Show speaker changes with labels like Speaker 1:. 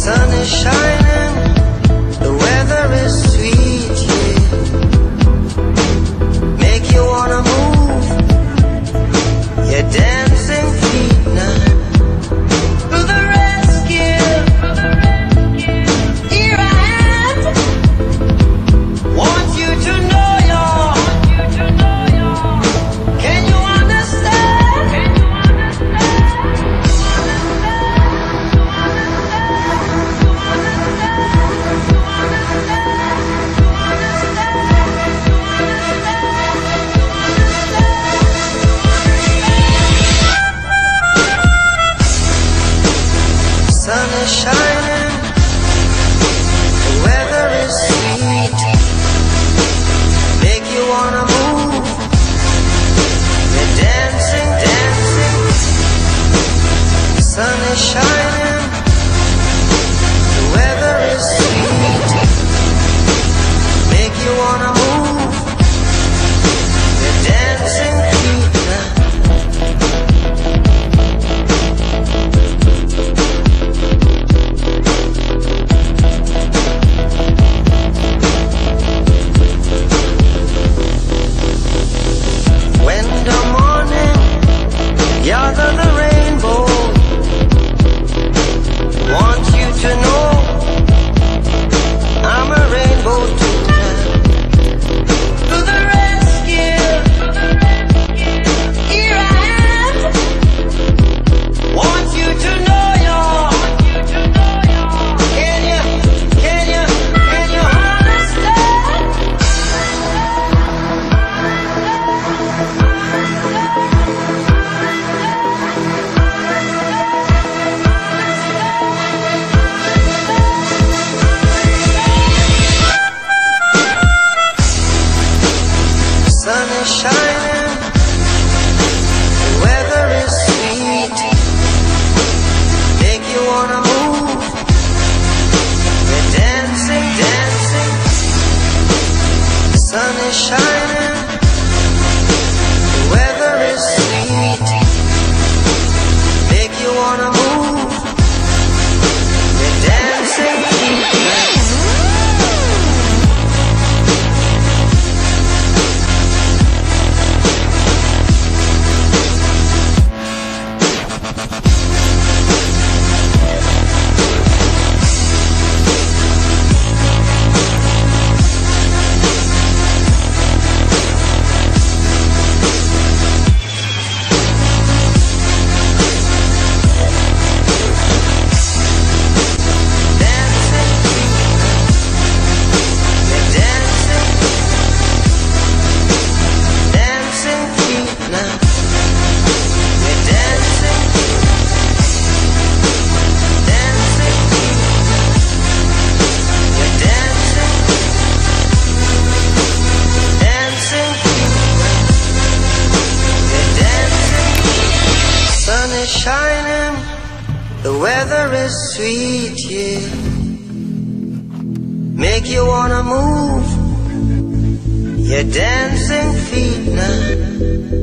Speaker 1: sun is shining, the weather is sweet, yeah. Make you wanna move your dancing feet now. To the rescue, here I am. Want you to know you're. Can you understand? Sun is shining, the weather is sweet. Make you wanna move, you're dancing, dancing. Sun is shining, the weather is sweet. Make you wanna move, you're dancing feet now. When the morning gather the rainbow, want you to know I'm a rainbow too. To the rescue, here I am. Want you to know you're. Can you understand? Sun is shining, the weather is sweet. Make you wanna move, you're dancing, dancing. Sun is shining, the weather is sweet. Make you wanna move, you're dancing. Shining, the weather is sweet, yeah. Make you wanna move your dancing feet now.